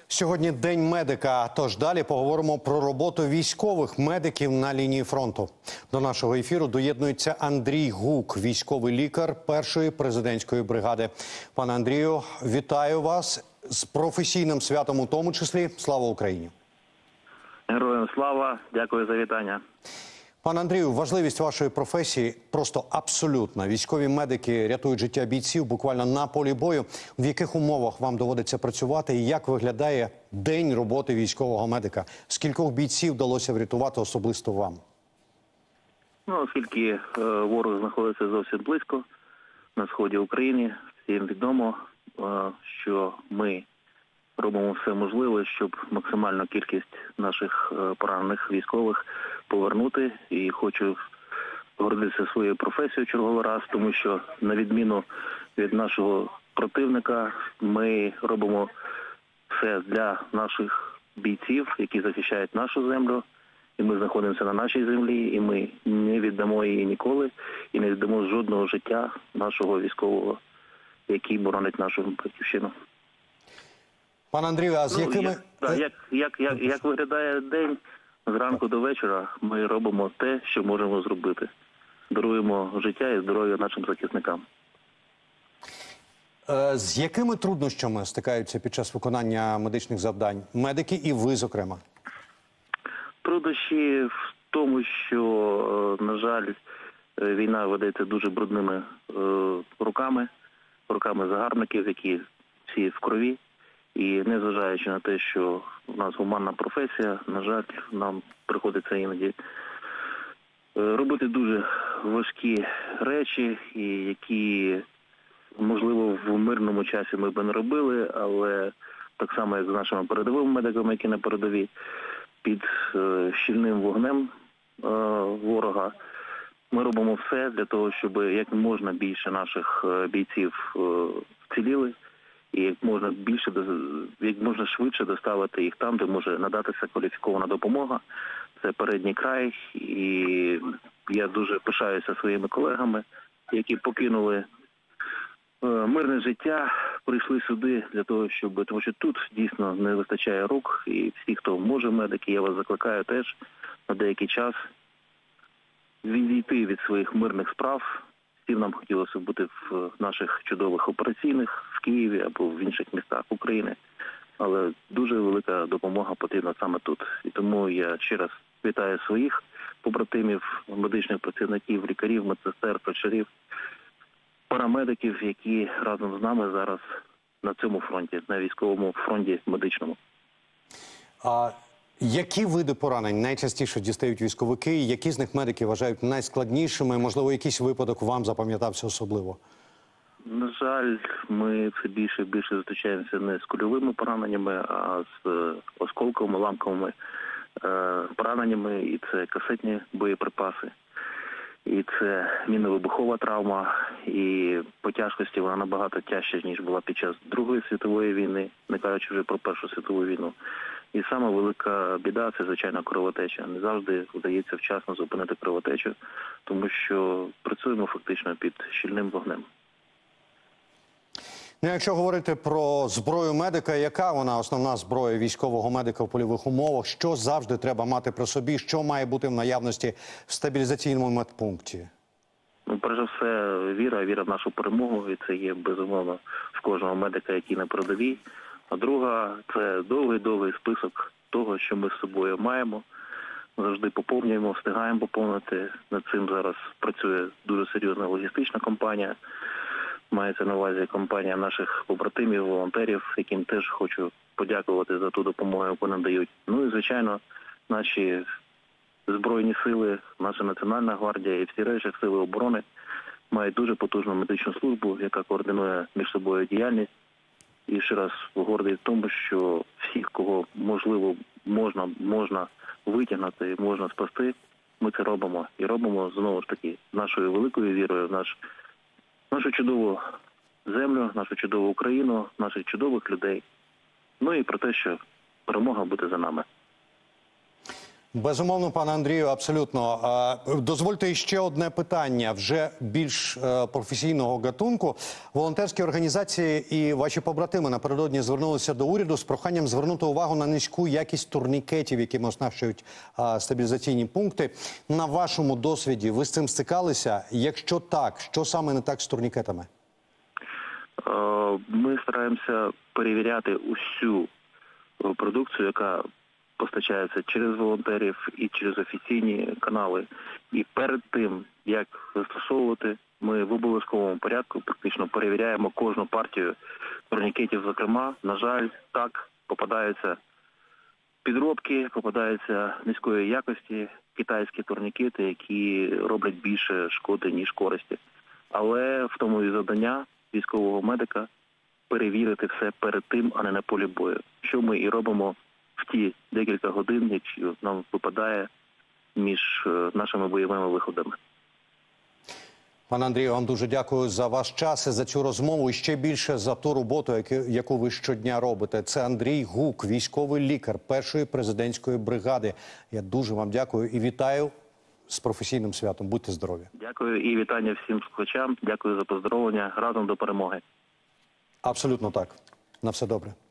Сьогодні День медика, тож далі поговоримо про роботу військових медиків на лінії фронту. До нашого ефіру доєднується Андрій Гук, військовий лікар першої президентської бригади. Пане Андрію, вітаю вас з професійним святом у тому числі. Слава Україні! Героям слава! Дякую за вітання. Пане Андрію, важливість вашої професії просто абсолютна. Військові медики рятують життя бійців буквально на полі бою. В яких умовах вам доводиться працювати і як виглядає день роботи військового медика? Скількох бійців вдалося врятувати особисто вам? Оскільки ворог знаходиться зовсім близько на сході України, всім відомо, що ми робимо все можливе, щоб максимальну кількість наших поранених військових повернути. І хочу гордитися своєю професією черговий раз, тому що на відміну від нашого противника ми робимо все для наших бійців, які захищають нашу землю. І ми знаходимося на нашій землі, і ми не віддамо її ніколи, і не віддамо жодного життя нашого військового, який боронить нашу батьківщину. Пане Андрію, а з якими... Як виглядає день, зранку до вечора ми робимо те, що можемо зробити. Даруємо життя і здоров'я нашим захисникам. З якими труднощами стикаються під час виконання медичних завдань медики і ви, зокрема? Труднощі в тому, що, на жаль, війна ведеться дуже брудними руками загарбників, які всі в крові. І незважаючи на те, що у нас гуманна професія, на жаль, нам приходиться іноді робити дуже важкі речі, які, можливо, в мирному часі ми б не робили, але так само, як з нашими передовими медиками, які на передовій, під щільним вогнем ворога, ми робимо все для того, щоб як можна більше наших бійців вціліли, і як можна швидше доставити їх там, де може надатися кваліфікована допомога. Це передній край, і я дуже пишаюся своїми колегами, які покинули мирне життя, прийшли сюди для того, тому що тут дійсно не вистачає рук, і всі, хто може медики, я вас закликаю теж на деякий час відійти від своїх мирних справ. Всім нам хотілося бути в наших чудових операційних в Києві або в інших містах України, але дуже велика допомога потрібна саме тут. І тому я ще раз вітаю своїх побратимів, медичних працівників, лікарів, медсестер, фельдшерів, парамедиків, які разом з нами зараз на цьому фронті, на військовому фронті медичному. Які види поранень найчастіше дістають військовики? Які з них медики вважають найскладнішими? Можливо, якийсь випадок вам запам'ятався особливо? На жаль, ми все більше і більше зустрічаємося не з кульовими пораненнями, а з осколковими, ламковими пораненнями. І це касетні боєприпаси, і це мінно-вибухова травма. І по тяжкості вона набагато тяжча, ніж була під час Другої світової війни, не кажучи вже про Першу світову війну. І саме велика біда – це, звичайно, кровотеча. Не завжди вдається вчасно зупинити кровотечу, тому що працюємо фактично під щільним вогнем. Якщо говорити про зброю медика, яка вона основна зброя військового медика в польових умовах? Що завжди треба мати при собі? Що має бути в наявності в стабілізаційному медпункті? Перш за все, віра в нашу перемогу, і це є, безумовно, в кожного медика, який на передовій. А друга – це довгий список того, що ми з собою маємо. Завжди поповнюємо, встигаємо поповнити. Над цим зараз працює дуже серйозна логістична компанія. Мається на увазі компанія наших побратимів, волонтерів, яким теж хочу подякувати за ту допомогу, яку надають. Ну і, звичайно, наші Збройні сили, наша Національна гвардія і всі решта сили оборони мають дуже потужну медичну службу, яка координує між собою діяльність. І ще раз гордий в тому, що всіх, кого можливо можна витягнути, можна спасти, ми це робимо. І робимо, знову ж таки, нашою великою вірою в нашу чудову землю, нашу чудову Україну, наших чудових людей. Ну і про те, що перемога буде за нами. Безумовно, пане Андрію, абсолютно. Дозвольте ще одне питання, вже більш професійного гатунку. Волонтерські організації і ваші побратими напередодні звернулися до уряду з проханням звернути увагу на низьку якість турнікетів, якими оснащують стабілізаційні пункти. На вашому досвіді ви з цим стикалися? Якщо так, що саме не так з турнікетами? Ми стараємося перевіряти усю продукцію, яка постачається через волонтерів і через офіційні канали. І перед тим, як застосовувати, ми в обов'язковому порядку практично перевіряємо кожну партію турнікетів. Зокрема, на жаль, так попадаються підробки, попадаються низької якості китайські турнікети, які роблять більше шкоди, ніж користі. Але в тому і завдання військового медика перевірити все перед тим, а не на полі бою. Що ми і робимо в ті декілька годин, які нам випадає між нашими бойовими виходами. Пане Андрію, вам дуже дякую за ваш час і за цю розмову. І ще більше за ту роботу, яку ви щодня робите. Це Андрій Гук, військовий лікар першої президентської бригади. Я дуже вам дякую і вітаю з професійним святом. Будьте здорові. Дякую і вітання всім слухачам. Дякую за поздоровлення. Разом до перемоги. Абсолютно так. На все добре.